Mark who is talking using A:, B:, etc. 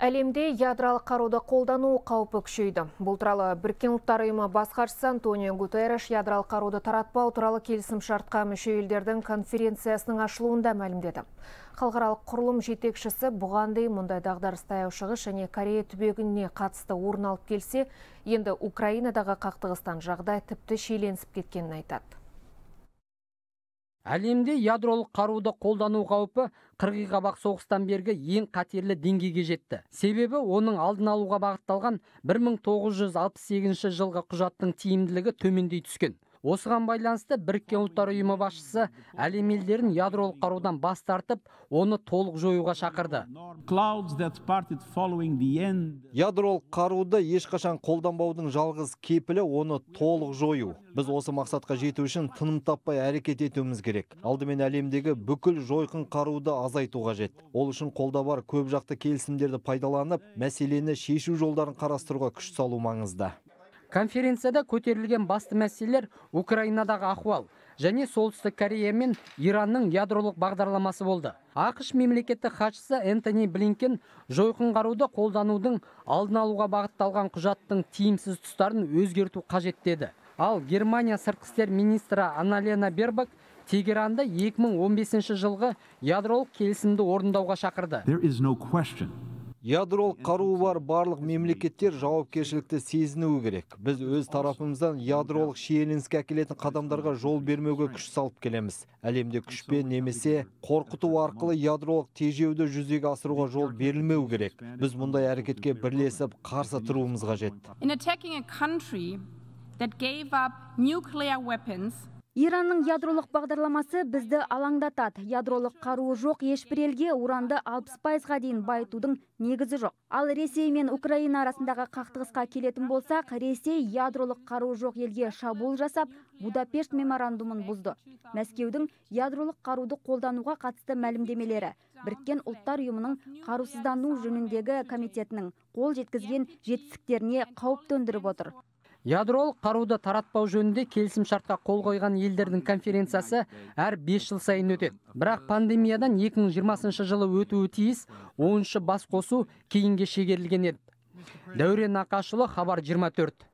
A: Әлемде ядролық қаруды қолдану қаупі күшейді. Бұл туралы Біріккен ұлттар ұйымы бас хатшысы Антонио Гутерриш ядролық қаруды таратпау туралы келісім шартқа мүше елдердің конференциясының ашылуында мәлімдеді. Халықаралық құрылым жетекшісі бұған дейін мұндай дағдарыс таяу шығыс және Корея түбегіне қатысты орын алып келсе, енді Украинадағы қақтығыстан жағдай тіпті шиеленісіп кеткенін айтады.
B: Әлемде ядролық қаруды қолдану қаупі қырғи қабақ соғыстан бергі ең қатерлі деңгейге жетті. Себебі оның алдын алуға бағытталған 1968 жылғы құжаттың тиімділігі төмендей түскен. Осыған байланысты Біріккен ұлттар ұйымы басшысы әлем елдерін ядролық қарудан бас тартып, оны толық жоюға шақырды.
C: Ядролық қаруды ешқашан қолданбаудың жалғыз кепілі оны толық жою. Біз осы мақсатқа жету үшін тыным таппай әрекет етуіміз керек. Алдымен әлемдегі бүкіл жойқын қаруды азайту қажет. Ол үшін қолда бар көп жақты келісімдерді пайдаланып, мәселені шешу жолдарын қарастыруға күш салу маңызды.
B: Конференцияда көтерілген басты мәселелер Украинадағы ахуал және Солтүстік Корея мен Иранның ядролық бағдарламасы болды. ақш мемлекеттік хатшысы Энтони Блинкен жойқын қаруды қолданудың алдын алуға бағытталған құжаттың тиімсіз тұстарын өзгерту қажет деді. Ал Германия сыртқы істер министрі Анна-Лена Бербок Тегеранды 2015 жылғы ядролық келісімді орындауға шақырды.
C: Ядролық қаруы бар барлық мемлекеттер жауапкершілікті сезінуі керек. Біз өз тарапымыздан ядролық шиеленіске әкелетін қадамдарға жол бермеуге күш салып келеміз. Әлемде күшпен немесе қорқыту арқылы ядролық тежеуді жүзеге асыруға жол берілмеу керек. Біз мұндай әрекетке бірлесіп қарсы тұруымыз қажет.
D: Иранның ядролық бағдарламасы бізді алаңдатады. Ядролық қаруы жоқ ешбір елге уранды 60%-ға дейін байытудың негізі жоқ. Ал Ресей мен Украина арасындағы қақтығысқа келетін болсақ, Ресей ядролық қаруы жоқ елге шабуыл жасап, Будапешт меморандумын бұзды. Мәскеудің ядролық қаруды қолдануға қатысты мәлімдемелері Біріккен ұлттар ұйымының қарусыздану жөніндегі комитетінің қол жеткізген жетістіктеріне қауіп төндіріп отыр.
B: Ядролық қаруды таратпау жөнінде келісім шартқа қол қойған елдердің конференциясы әр 5 жыл сайын өтеді. Бірақ пандемиядан 2020 жылы өтуі тиіс 10-шы бас қосу кейінге шегерілген еді. Дәурен Ақашұлы, Хабар 24.